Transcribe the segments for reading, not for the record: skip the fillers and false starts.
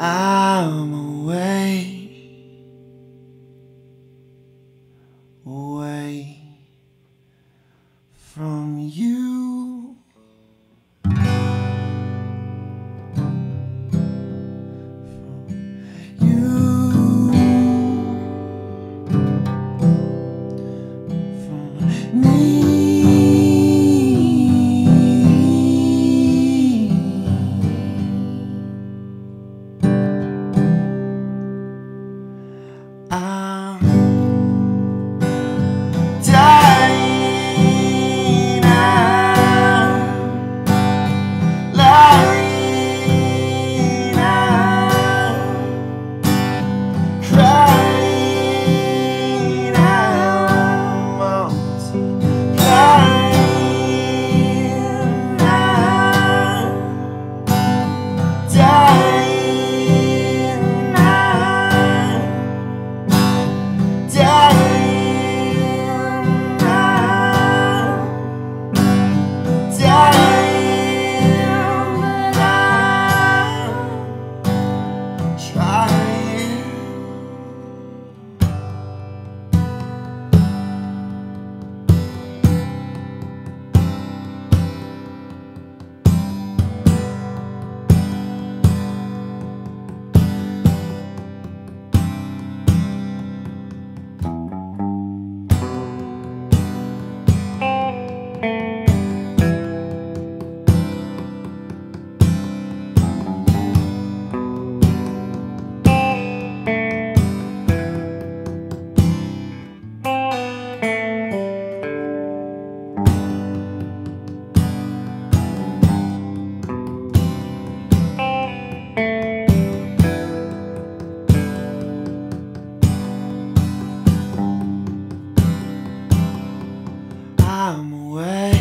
I'm away from you. From me. I'm dying, I'm lying, I'm crying, I'm multiplying, I'm dying. I'm away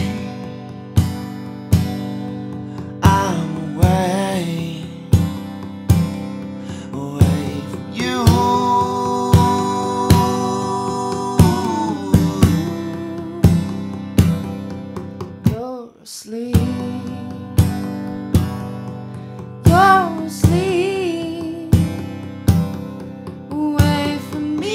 from you. You're asleep, you're asleep, away from me.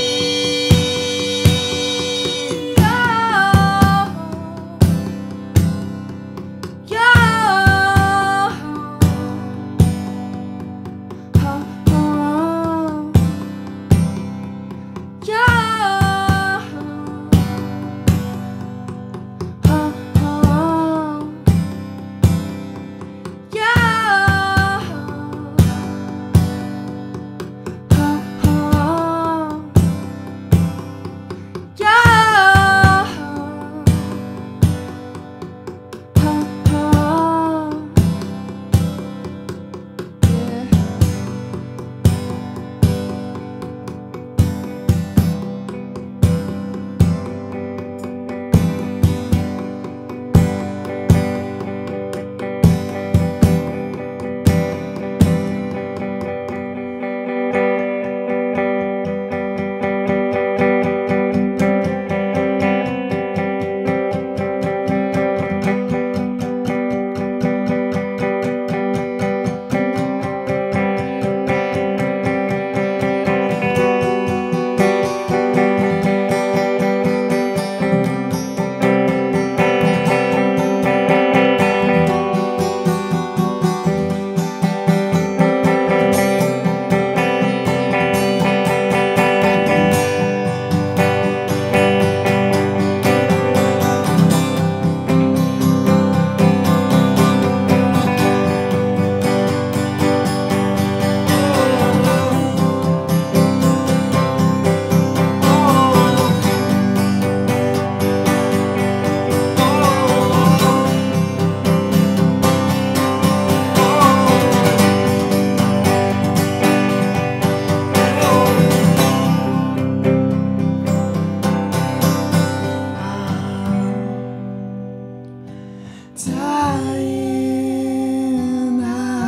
Dying,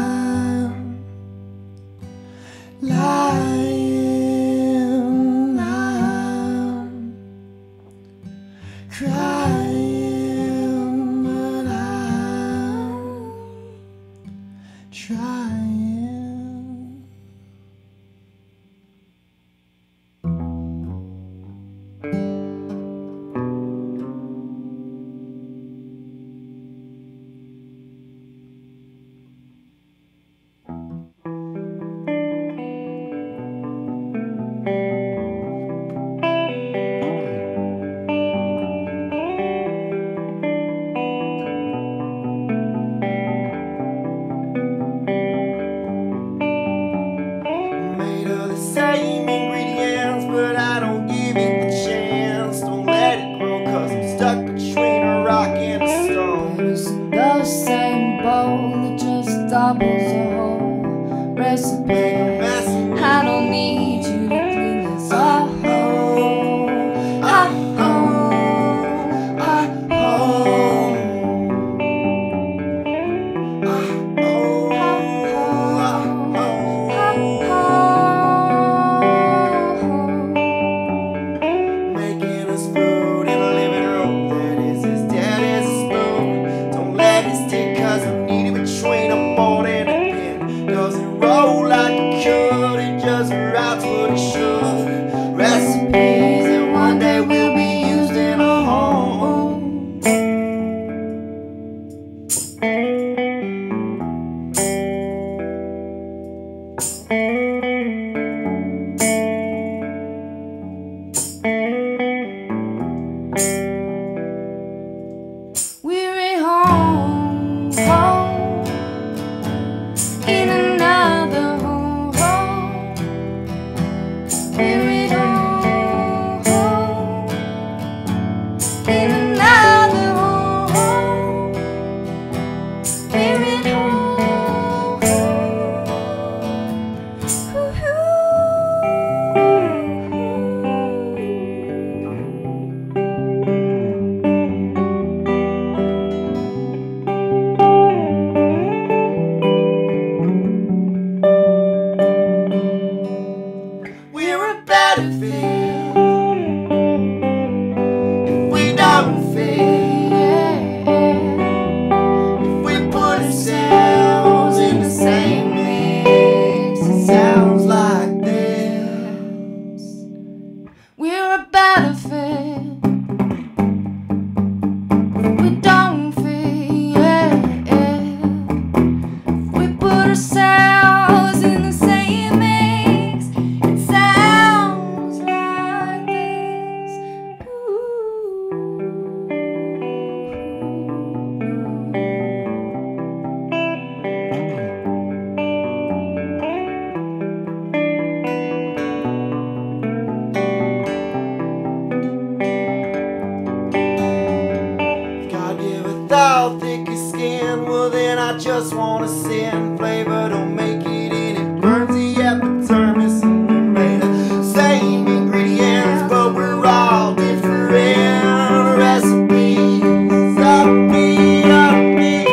I'm lying, I'm crying, but I'm trying. It's the same bowl, it just doubles the whole recipe. I don't need you to clean this up. Making us food in a living room that is as dead as a spoon. Don't let it stick, cause I'm needed between a board and a pin. Doesn't roll like it could, it just writes what it should. Recipes that one day will be used in a home. We're at home, home, in another home, home. We're at home, home, in another home, home. We're at home, We're a battlefield if we don't fail. If we put ourselves in the same mix, it sounds like this. we're a battlefield. We don't fear. We put ourselves in the same mix. It sounds like this. God give a thou thick as skin, well then I just wanna sin. Flavor don't make it in, it burns the epidermis, and we're made of same ingredients, but we're all different recipes. Upbeat, upbeat.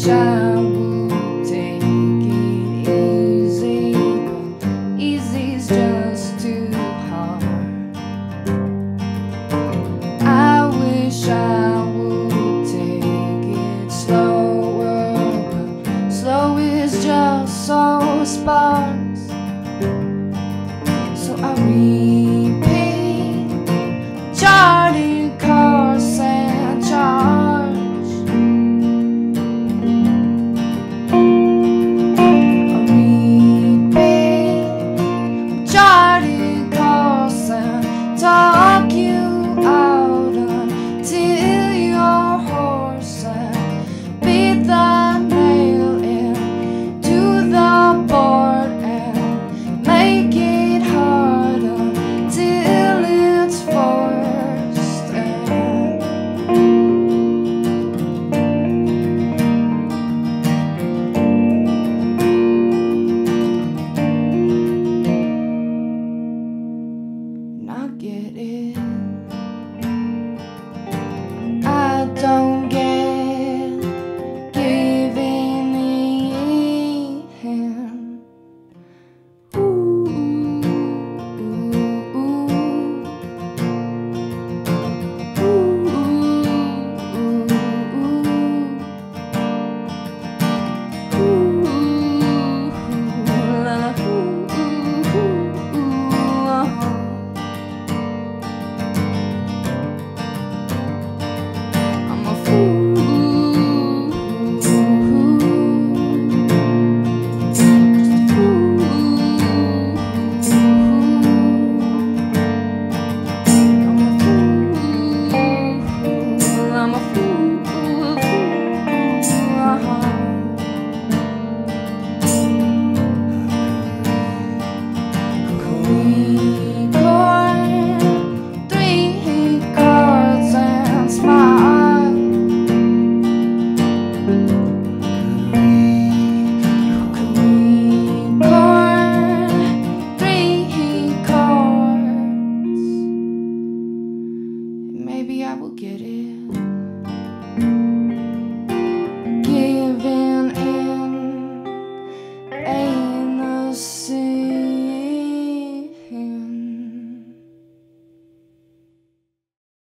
wish I would take it easy, but easy's just too hard. I wish I would take it slower, but slow is just so sparse.